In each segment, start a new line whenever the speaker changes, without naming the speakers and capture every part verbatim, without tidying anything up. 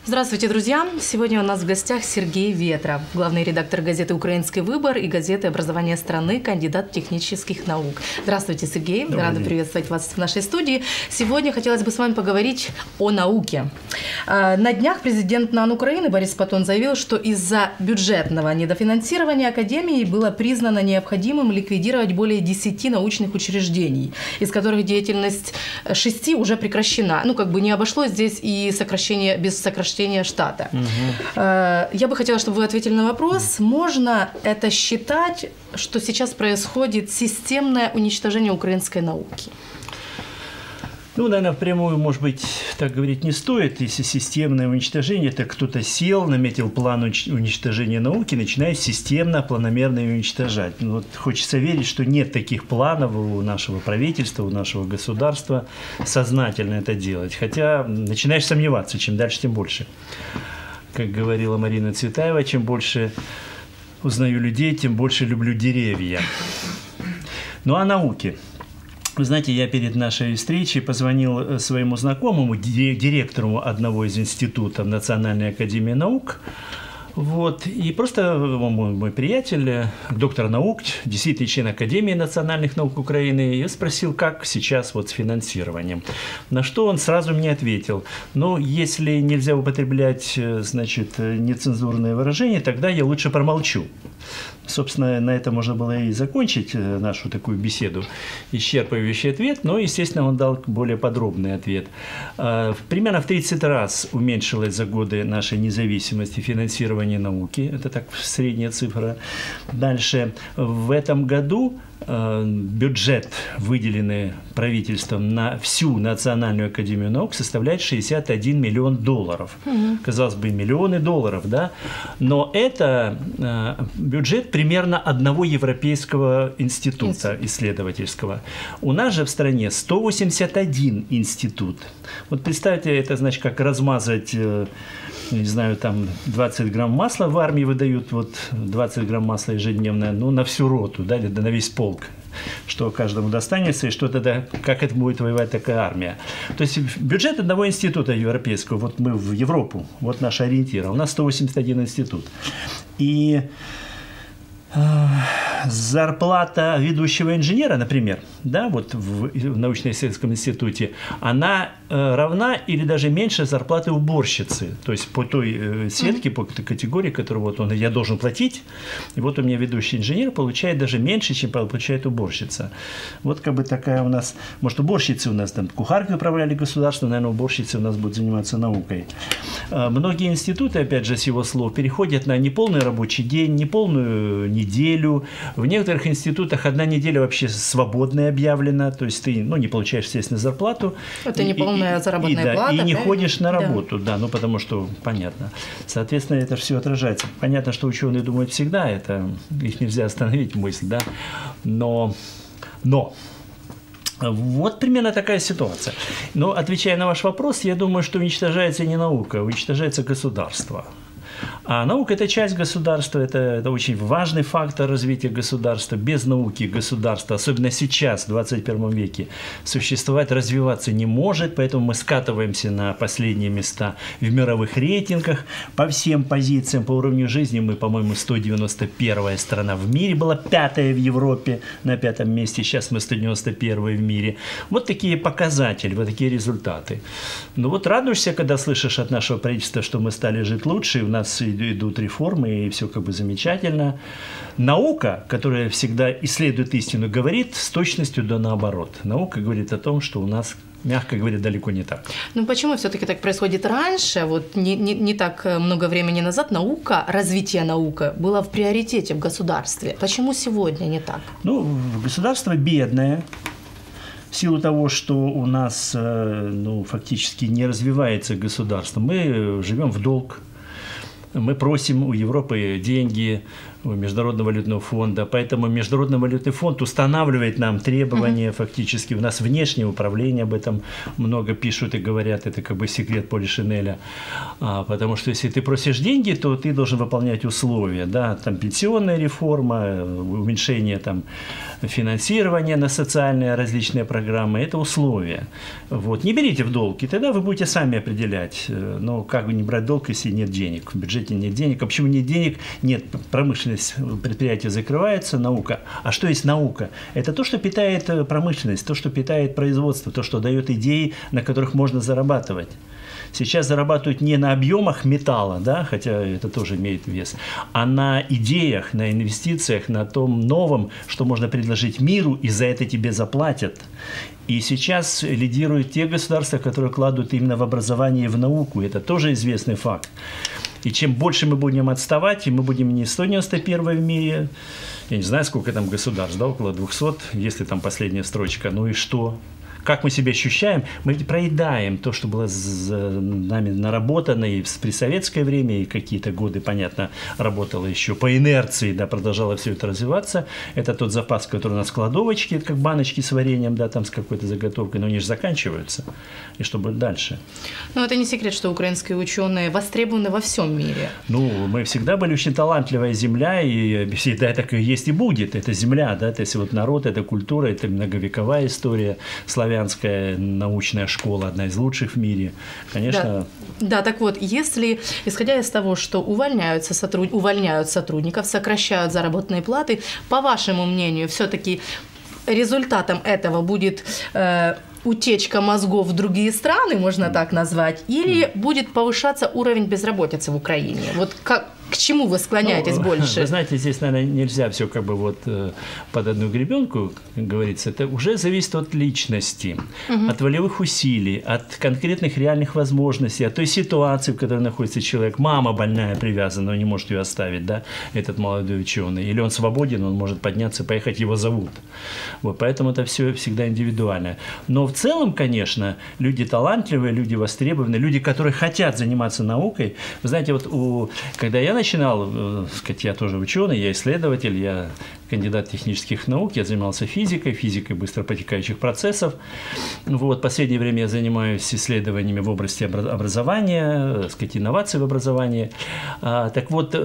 Здравствуйте, друзья! Сегодня у нас в гостях Сергей Ветров, главный редактор газеты «Украинский выбор» и газеты «Образование страны», кандидат технических наук. Здравствуйте, Сергей!
Добрый
Рада
день.
приветствовать вас в нашей студии. Сегодня хотелось бы с вами поговорить о науке. На днях президент НАН Украины Борис Патон заявил, что из-за бюджетного недофинансирования Академии было признано необходимым ликвидировать более десяти научных учреждений, из которых деятельность шести уже прекращена. Ну, как бы не обошлось здесь и сокращение без сокращения штата. Угу. Я бы хотела, чтобы вы ответили на вопрос, можно это считать, что сейчас происходит системное уничтожение украинской науки?
Ну, наверное, впрямую, может быть, так говорить не стоит. Если системное уничтожение, это кто-то сел, наметил план уничтожения науки, начинает системно, планомерно ее уничтожать. Ну, вот хочется верить, что нет таких планов у нашего правительства, у нашего государства сознательно это делать. Хотя начинаешь сомневаться, чем дальше, тем больше. Как говорила Марина Цветаева, чем больше узнаю людей, тем больше люблю деревья. Ну, о науке. Вы знаете, я перед нашей встречей позвонил своему знакомому, директору одного из институтов Национальной академии наук. Вот. И просто мой, мой приятель, доктор наук, действительно член Академии национальных наук Украины, я спросил, как сейчас вот с финансированием. На что он сразу мне ответил: ну, если нельзя употреблять, значит, нецензурные выражения, тогда я лучше промолчу. Собственно, на это можно было и закончить нашу такую беседу. Исчерпывающий ответ, но, естественно, он дал более подробный ответ. Примерно в тридцать раз уменьшилось за годы нашей независимости финансирование науки. Это так средняя цифра. Дальше. В этом году бюджет, выделенный правительством на всю Национальную академию наук, составляет шестьдесят один миллион долларов. Угу. Казалось бы, миллионы долларов, да? Но это бюджет примерно одного европейского института исследовательского. У нас же в стране сто восемьдесят один институт. Вот представьте, это значит, как размазать, не знаю, там двадцать грамм масла в армии выдают, вот двадцать грамм масла ежедневно, ну, на всю роту, да, или на весь полк, что каждому достанется, и что тогда, как это будет воевать такая армия. То есть бюджет одного института европейского, вот мы в Европу, вот наш ориентир, а у нас сто восемьдесят один институт. И зарплата ведущего инженера, например, да, вот в, в научно-исследовательском институте, она э, равна или даже меньше зарплаты уборщицы. То есть по той э, сетке, по той категории, которую вот он, я должен платить, и вот у меня ведущий инженер получает даже меньше, чем получает уборщица. Вот как бы такая у нас, может, уборщицы у нас там кухаркой управляли государством, наверное, уборщицы у нас будут заниматься наукой. Э, многие институты, опять же, с его слов, переходят на неполный рабочий день, неполную неделю. В некоторых институтах одна неделя вообще свободная объявлена, то есть ты, ну, не получаешь, естественно, зарплату.
Это не полная заработная
и,
плата.
И не
да?
ходишь на работу, да. да, ну потому что, понятно. Соответственно, это все отражается. Понятно, что ученые думают всегда, это их нельзя остановить, мысль, да, но, но, вот примерно такая ситуация. Но, отвечая на ваш вопрос, я думаю, что уничтожается не наука, уничтожается государство. А наука – это часть государства, это, это очень важный фактор развития государства. Без науки государство, особенно сейчас, в двадцать первом веке, существовать, развиваться не может, поэтому мы скатываемся на последние места в мировых рейтингах по всем позициям. По уровню жизни мы, по-моему, сто девяносто первая страна в мире, была пятая в Европе, на пятом месте, сейчас мы сто девяносто первая в мире. Вот такие показатели, вот такие результаты. Ну вот радуешься, когда слышишь от нашего правительства, что мы стали жить лучше, и у нас идут реформы, и все как бы замечательно. Наука, которая всегда исследует истину, говорит с точностью да наоборот. Наука говорит о том, что у нас, мягко говоря, далеко не так.
Ну почему все-таки так происходит раньше? Вот не, не, не так много времени назад наука, развитие науки было в приоритете в государстве. Почему сегодня не так?
Ну, государство бедное. В силу того, что у нас, ну, фактически не развивается государство, мы живем в долг. Мы просим у Европы деньги, у Международного валютного фонда, поэтому Международный валютный фонд устанавливает нам требования, uh-huh. фактически. У нас внешнее управление об этом много пишут и говорят, это как бы секрет Полишинеля. А, потому что если ты просишь деньги, то ты должен выполнять условия, да, там пенсионная реформа, уменьшение там финансирования на социальные различные программы, это условия. Вот. Не берите в долг, и тогда вы будете сами определять, но как бы не брать долг, если нет денег, в бюджете нет денег. А почему нет денег? Нет промышленности. Предприятие закрывается, наука. А что есть наука? Это то, что питает промышленность, то, что питает производство, то, что дает идеи, на которых можно зарабатывать. Сейчас зарабатывают не на объемах металла, да, хотя это тоже имеет вес, а на идеях, на инвестициях, на том новом, что можно предложить миру, и за это тебе заплатят. И сейчас лидируют те государства, которые кладут именно в образование и в науку. Это тоже известный факт. И чем больше мы будем отставать, и мы будем не сто девяносто первые в мире, я не знаю, сколько там государств, да, около двухсот, если там последняя строчка, ну и что? Как мы себя ощущаем? Мы ведь проедаем то, что было за нами наработано и при советское время, и какие-то годы, понятно, работало еще по инерции, да, продолжало все это развиваться. Это тот запас, который у нас в кладовочке, как баночки с вареньем, да, там с какой-то заготовкой, но они же заканчиваются. И что будет дальше?
Ну, это не секрет, что украинские ученые востребованы во всем мире.
Ну, мы всегда были очень талантливая земля, и всегда так и есть и будет. Это земля, да, то есть вот народ, это культура, это многовековая история, славянская. Славянская научная школа, одна из лучших в мире, конечно.
Да, да, так вот, если, исходя из того, что увольняются, сотруд... увольняют сотрудников, сокращают заработные платы, по вашему мнению, все-таки результатом этого будет э, утечка мозгов в другие страны, можно так назвать, или будет повышаться уровень безработицы в Украине? Вот как... К чему вы склоняетесь, ну, больше?
Вы знаете, здесь, наверное, нельзя все как бы вот под одну гребенку, как говорится. Это уже зависит от личности, угу. от волевых усилий, от конкретных реальных возможностей, от той ситуации, в которой находится человек. Мама больная, привязана, он не может ее оставить, да, этот молодой ученый. Или он свободен, он может подняться, поехать, его зовут. Вот, поэтому это все всегда индивидуально. Но в целом, конечно, люди талантливые, люди востребованные, люди, которые хотят заниматься наукой. Вы знаете, вот у, когда я начинал, сказать, я тоже ученый, я исследователь, я кандидат технических наук, я занимался физикой, физикой быстропотекающих процессов. Вот, в последнее время я занимаюсь исследованиями в области образования, сказать, инноваций в образовании. А, так вот,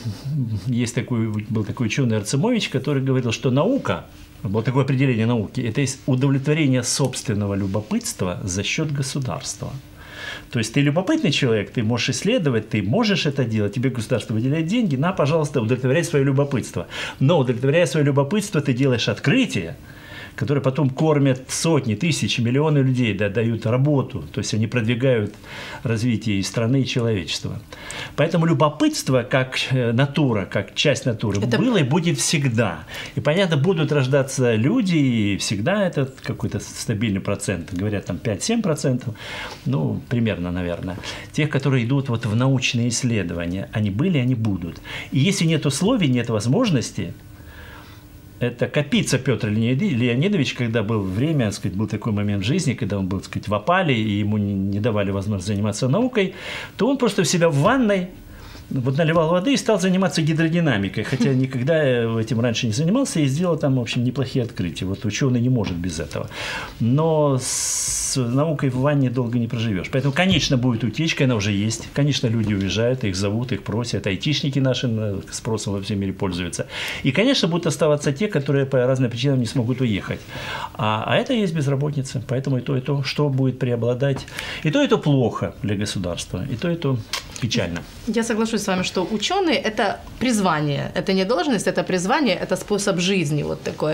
есть такой, был такой ученый Арцемович, который говорил, что наука, было такое определение науки, это есть удовлетворение собственного любопытства за счет государства. То есть ты любопытный человек, ты можешь исследовать, ты можешь это делать, тебе государство выделяет деньги, на, пожалуйста, удовлетворяй свое любопытство. Но удовлетворяя свое любопытство, ты делаешь открытие, которые потом кормят сотни, тысячи, миллионы людей, да, дают работу, то есть они продвигают развитие и страны, и человечества. Поэтому любопытство, как натура, как часть натуры, это... было и будет всегда. И, понятно, будут рождаться люди, и всегда это какой-то стабильный процент, говорят, там пять-семь процентов, ну, примерно, наверное, тех, которые идут вот в научные исследования. Они были, они будут. И если нет условий, нет возможности, это Капица Петр Леонидович, когда было время, так сказать, был такой момент в жизни, когда он был, так сказать, в опале, и ему не давали возможность заниматься наукой, то он просто в себя в ванной вот наливал воды и стал заниматься гидродинамикой, хотя никогда этим раньше не занимался и сделал там, в общем, неплохие открытия. Вот ученый не может без этого. Но с наукой в ванне долго не проживешь. Поэтому, конечно, будет утечка, она уже есть. Конечно, люди уезжают, их зовут, их просят. Айтишники наши спросом во всем мире пользуются. И, конечно, будут оставаться те, которые по разным причинам не смогут уехать. А, а это и есть безработица. Поэтому и то, и то, что будет преобладать. И то, и то плохо для государства. И то, и то печально.
Я соглашусь с вами, что ученые – это призвание, это не должность, это призвание, это способ жизни вот такое.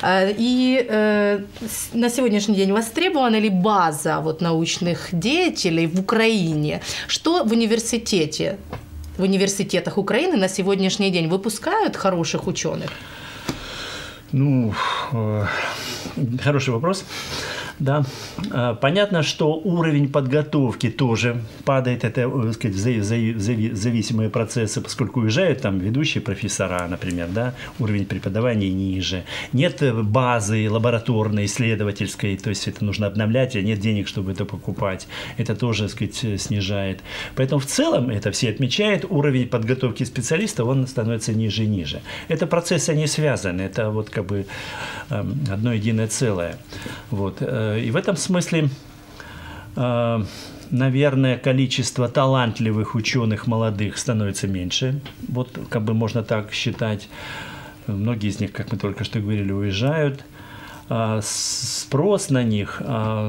И э, на сегодняшний день востребована ли база вот научных деятелей в Украине? Что в университете, в университетах Украины на сегодняшний день выпускают хороших ученых?
Ну, э, хороший вопрос. Да, понятно, что уровень подготовки тоже падает, это, так сказать, зависимые процессы, поскольку уезжают там ведущие профессора, например, да, уровень преподавания ниже, нет базы лабораторной, исследовательской, то есть это нужно обновлять, а нет денег, чтобы это покупать, это тоже, так сказать, снижает. Поэтому в целом, это все отмечают, уровень подготовки специалистов, он становится ниже и ниже. Это процессы, они связаны, это вот как бы одно единое целое. Вот. И в этом смысле, наверное, количество талантливых ученых молодых становится меньше. Вот как бы можно так считать. Многие из них, как мы только что говорили, уезжают. Спрос на них.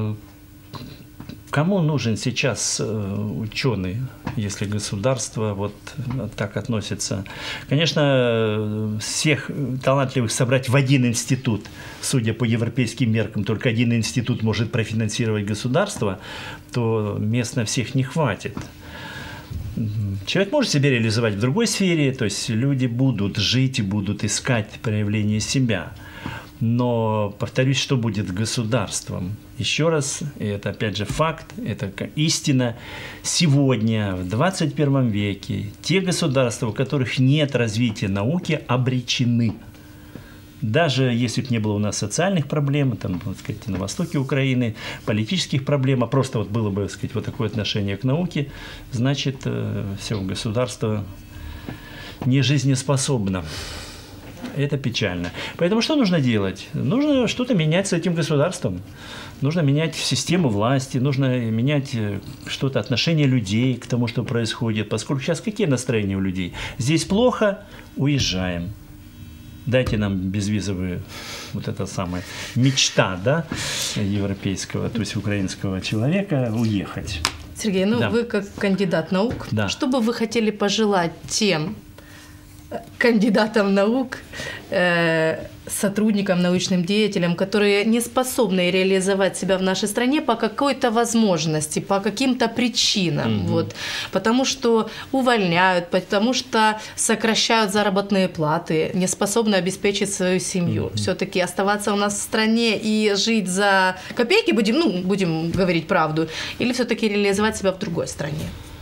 Кому нужен сейчас ученый, если государство вот так относится? Конечно, всех талантливых собрать в один институт, судя по европейским меркам, только один институт может профинансировать государство, то мест на всех не хватит. Человек может себя реализовать в другой сфере, то есть люди будут жить и будут искать проявление себя. Но, повторюсь, что будет с государством? Еще раз, и это опять же факт, это истина. Сегодня, в двадцать первом веке, те государства, у которых нет развития науки, обречены. Даже если бы не было у нас социальных проблем, там, так сказать, на востоке Украины, политических проблем, а просто вот было бы, так сказать, вот такое отношение к науке, значит, все государство не жизнеспособно. Это печально. Поэтому что нужно делать? Нужно что-то менять с этим государством. Нужно менять систему власти, нужно менять что-то, отношение людей к тому, что происходит. Поскольку сейчас какие настроения у людей? Здесь плохо, уезжаем. Дайте нам безвизовую, вот эта самая мечта, да, европейского, то есть украинского человека, уехать.
Сергей, ну
да.
Вы как кандидат наук,
да.
Что бы вы хотели пожелать тем кандидатам наук, э, сотрудникам, научным деятелям, которые не способны реализовать себя в нашей стране по какой-то возможности, по каким-то причинам, mm-hmm. вот, потому что увольняют, потому что сокращают заработные платы, не способны обеспечить свою семью. Mm-hmm. Все-таки оставаться у нас в стране и жить за копейки, будем, ну, будем говорить правду, или все-таки реализовать себя в другой стране?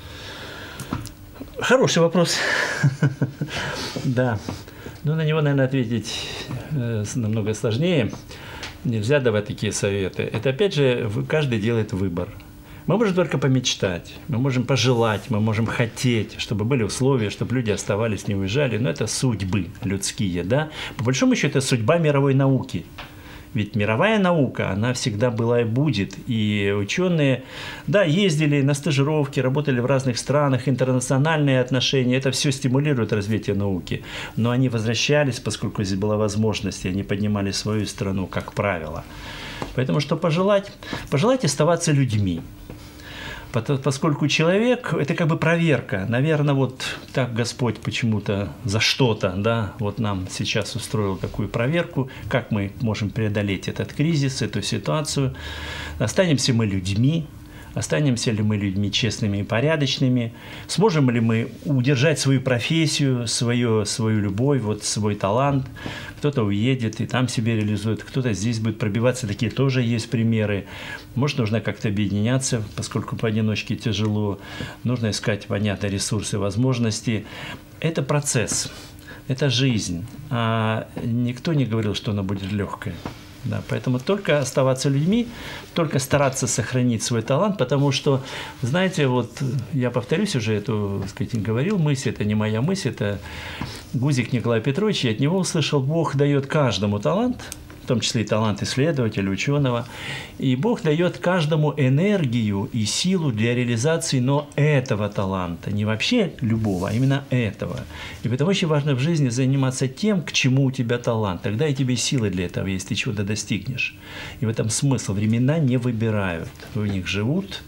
Хороший вопрос. Да. Но на него, наверное, ответить намного сложнее. Нельзя давать такие советы. Это, опять же, каждый делает выбор. Мы можем только помечтать, мы можем пожелать, мы можем хотеть, чтобы были условия, чтобы люди оставались, не уезжали. Но это судьбы людские, да. По большому счету, это судьба мировой науки. Ведь мировая наука, она всегда была и будет. И ученые, да, ездили на стажировки, работали в разных странах, интернациональные отношения. Это все стимулирует развитие науки. Но они возвращались, поскольку здесь была возможность, и они поднимали свою страну, как правило. Поэтому что пожелать? Пожелать оставаться людьми. Поскольку человек – это как бы проверка. Наверное, вот так Господь почему-то за что-то, да, вот нам сейчас устроил такую проверку, как мы можем преодолеть этот кризис, эту ситуацию. Останемся мы людьми, останемся ли мы людьми честными и порядочными, сможем ли мы удержать свою профессию, свою, свою любовь, вот свой талант. Кто-то уедет и там себе реализует, кто-то здесь будет пробиваться, такие тоже есть примеры. Может, нужно как-то объединяться, поскольку поодиночке тяжело, нужно искать, понятно, ресурсы, возможности. Это процесс, это жизнь, а никто не говорил, что она будет легкой. Да, поэтому только оставаться людьми, только стараться сохранить свой талант, потому что, знаете, вот я повторюсь уже эту, так сказать, говорил мысль, это не моя мысль, это Гузик Николай Петрович, и от него услышал: Бог дает каждому талант, в том числе и талант исследователя, ученого, и Бог дает каждому энергию и силу для реализации, но этого таланта, не вообще любого, а именно этого. И поэтому очень важно в жизни заниматься тем, к чему у тебя талант, тогда и тебе силы для этого есть, ты чего-то достигнешь. И в этом смысл. Времена не выбирают, в них живут.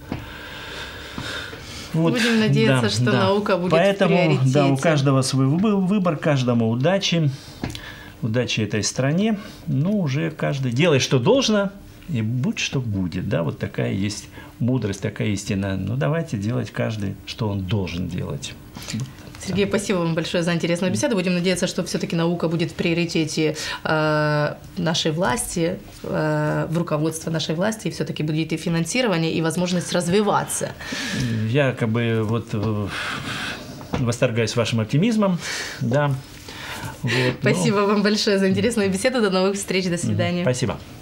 Вот. Будем надеяться, да, что да. наука будет
Поэтому,
в приоритете.
Да, у каждого свой выбор, каждому удачи. Удачи этой стране, ну, уже каждый делай, что должно, и будь, что будет, да, вот такая есть мудрость, такая истина. Ну, давайте делать каждый, что он должен делать.
Сергей, спасибо вам большое за интересную беседу. Будем надеяться, что все-таки наука будет в приоритете э, нашей власти, э, в руководстве нашей власти, и все-таки будет и финансирование, и возможность развиваться.
Я как бы вот восторгаюсь вашим оптимизмом, да. Вот,
спасибо но... вам большое за интересную беседу. До новых встреч. До свидания.
Спасибо.